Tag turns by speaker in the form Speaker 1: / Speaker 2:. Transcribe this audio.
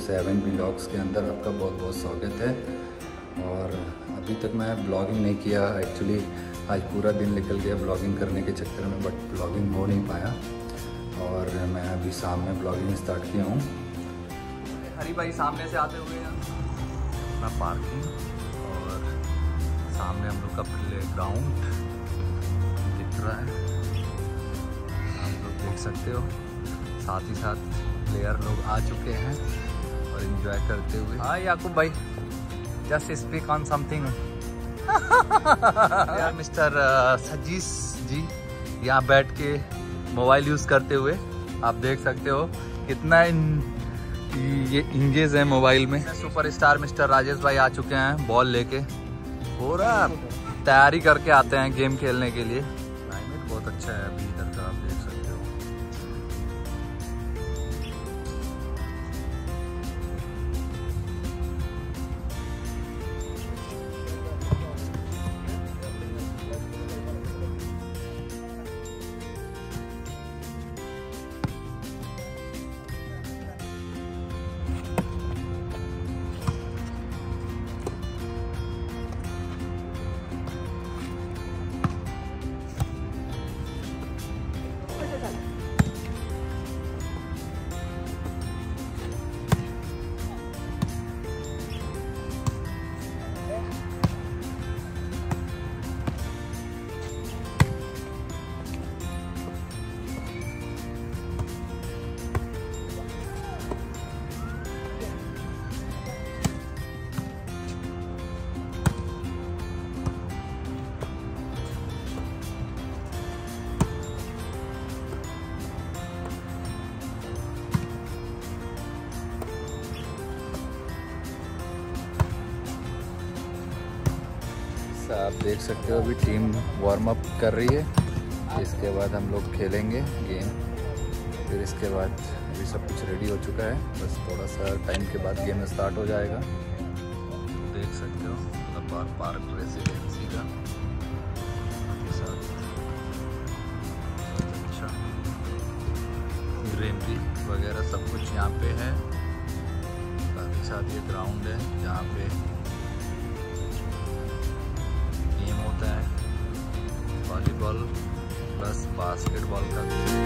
Speaker 1: 7 vlogs के अंदर आपका बहुत बहुत स्वागत है। और अभी तक मैं ब्लॉगिंग नहीं किया एक्चुअली, आज पूरा दिन निकल गया ब्लॉगिंग करने के चक्कर में, बट ब्लॉगिंग हो नहीं पाया और मैं अभी शाम में ब्लॉगिंग स्टार्ट किया हूँ।
Speaker 2: हरी भाई सामने से आते हुए अपना पार्किंग और सामने हम लोग का प्ले ग्राउंड दिख रहा है, आप लोग देख सकते हो। साथ ही साथ प्लेयर लोग आ चुके हैं और एंजॉय करते हुए। हाँ याकूब भाई, just speak on something. Mister Sajish ji यहाँ बैठ के मोबाइल यूज़ करते हुए आप देख सकते हो कितना ये इंगेज है मोबाइल में। सुपरस्टार मिस्टर राजेश भाई आ चुके हैं बॉल लेके, पूरा तैयारी करके आते हैं गेम खेलने के लिए। क्लाइमेट बहुत अच्छा है अभी इधर का, आप देख सकते हो। आप देख सकते हो अभी टीम वार्म अप कर रही है, इसके बाद हम लोग खेलेंगे गेम। फिर इसके बाद अभी सब कुछ रेडी हो चुका है, बस थोड़ा सा टाइम के बाद गेम स्टार्ट हो जाएगा। देख सकते हो लबार पार्क रेसिडेंसी का अच्छा ग्रीनरी वगैरह सब कुछ यहाँ पे है। साथ ही साथ ये ग्राउंड है जहाँ पे होता है वॉलीबॉल प्लस बास्केटबॉल का।